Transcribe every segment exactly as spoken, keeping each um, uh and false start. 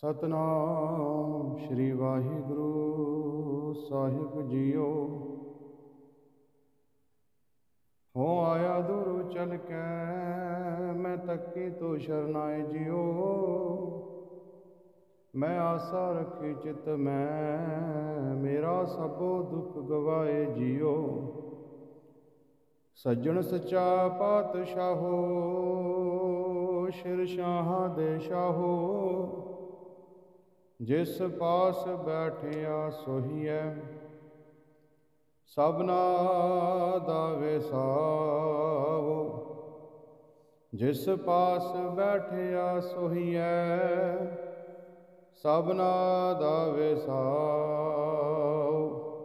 सतनाम श्री वाहिगुरु साहिब जियो। हो आया दूर चल के मैं तकी तो शरनाए जियो। मैं आशा रखी चित मैं मेरा सबो दुख गवाए जियो। सज्जन सच्चा पातशाहो शिर शाह दे शाहो। जिस पास बैठिया सोहिए सबना दा वेसावो। जिस पास बैठिया सोहिए सबना दा वेसाओ।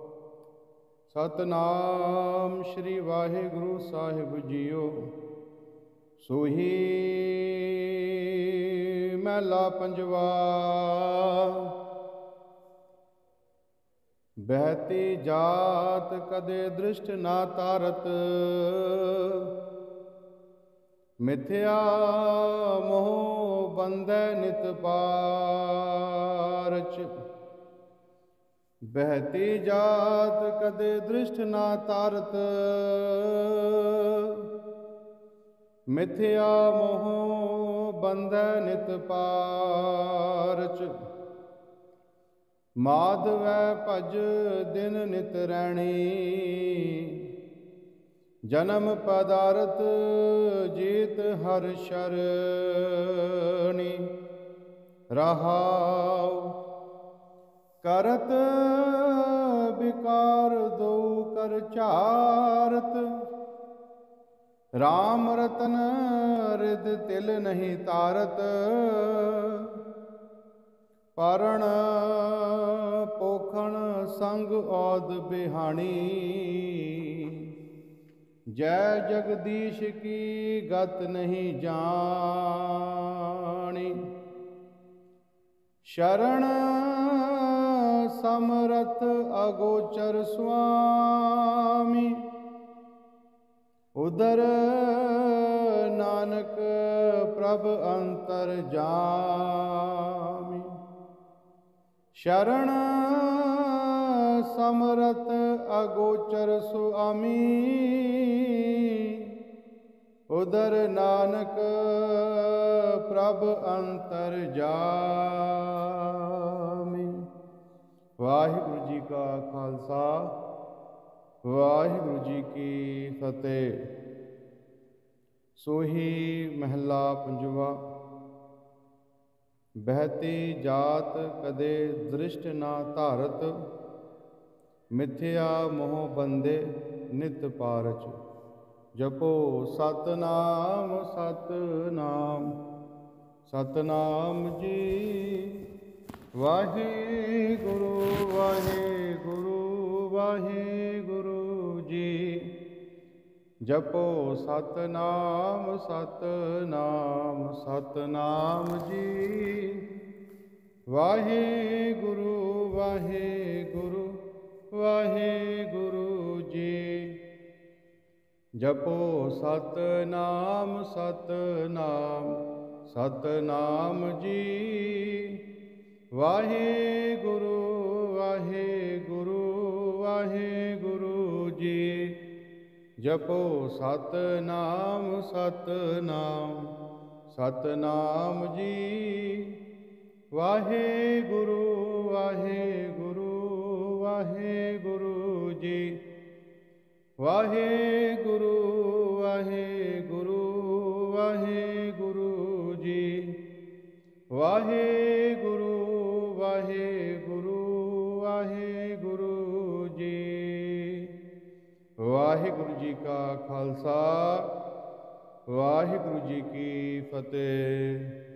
सतनाम श्री वाहिगुरु साहिब जियो। सोही महला पंजवा। बहती जात कदे दृष्ट ना तारत। मिथ्या मोह बंधै नित पारच। बहती जात कदे दृष्ट ना तारत। मिथ्या मोह बंधै नित पारच। माधवै भज दिन नित रैणी। जन्म पदारथ जीत हर शरणी। रहाव करत विकार दो कर चारत। राम रतन रिद तिल नहीं तारत। पारण पोखण संग औद बिहाणी। जय जगदीश की गत नहीं जानी। शरण समरथ अगोचर स्वामी। उदर नानक प्रभ अंतर जामी। शरण समरथ अगोचर स्वामी। उदर नानक प्रभ अंतर जामी। वाहिगुरु जी का खालसा वाहिगुरु जी की फतेह। सोही महला पंजवा। बहती जात कदे दृष्ट ना धारत। मिथ्या मोह बंधे नित पारच। जपो सतनाम सतनाम सतनाम जी। वाहिगुरु वाहिगुरु वाहिगुरु जी। जपो सतनाम सतनाम सतनाम जी। वाहिगुरु वाहिगुरु वाहिगुरु जी। जपो सतनाम सतनाम सतनाम जी। वाहिगुरु वाहिगुरु वाहिगुरु जी। जपो सतनाम सतनाम सतनाम जी। वाहिगुरु वाहिगुरु वाहिगुरु जी। वाहिगुरु वाहिगुरु वाहिगुरु जी। वाहिगुरु वाहिगुरु वाहिगुरु जी। वाहिगुरु जी का खालसा वाहिगुरु जी की फतेह।